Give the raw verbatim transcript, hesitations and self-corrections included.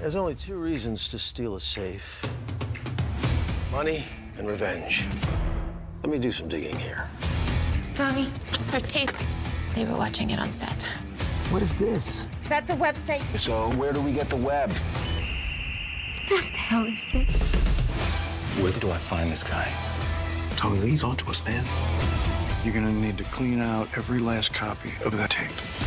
There's only two reasons to steal a safe. Money and revenge. Let me do some digging here. Tommy, it's our tape. They were watching it on set. What is this? That's a website. So where do we get the web? What the hell is this? Where do I find this guy? Tommy, he's onto us, man. You're gonna need to clean out every last copy of that tape.